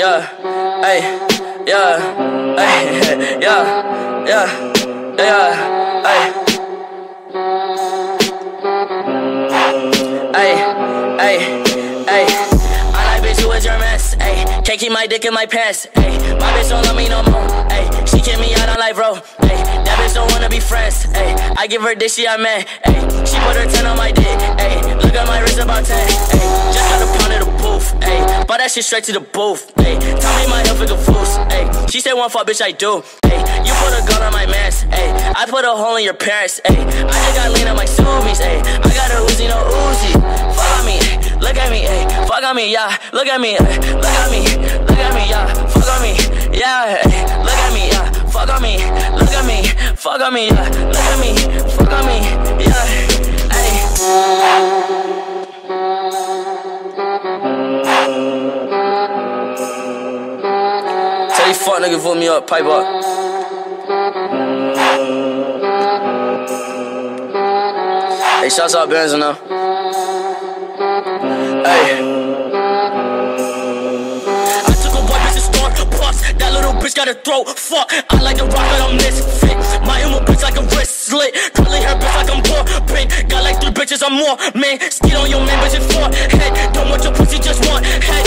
yeah, ay, yeah, ay, yeah, yeah, ay, ay, ay. I like bitch who is your mess, ayy. Can't keep my dick in my pants, ayy. My bitch don't love me no more, ayy. She kick me out on life, bro, ayy. That bitch don't wanna be friends, ayy. I give her dick, she a man, ayy. She put her 10 on my dick, ayy. Look at my wrist about 10, ayy. Just got a pound of the booth, ayy. Bought that shit straight to the booth, ayy. Tell me my health is a fool's, ayy. She said one fuck, bitch, I do, ayy. You put a gun on my mans, ayy. I put a hole in your parents, ayy. I just got lean on my Subies, ayy. I got a Uzi, no Uzi. Fuck on me, look at me, ayy. Fuck on me, yeah. Look at me, look at me, look at me, yeah. Fuck on me, yeah. Look at me, yeah. Fuck on me, look at me, fuck on me, yeah. Look at me, fuck on me, yeah. Ay. Tell these fuck niggas vote me up, pipe up. Hey, shouts out Benzo now. Hey. That little bitch got a throat, fuck. I like to rock, but I'm misfit. My emo bitch like a wrist slit. Curly hair bitch like I'm poor pink. Got like 3 bitches or more, man. Skid on your man, bitch, it's 4 head. Don't want your pussy, just want head.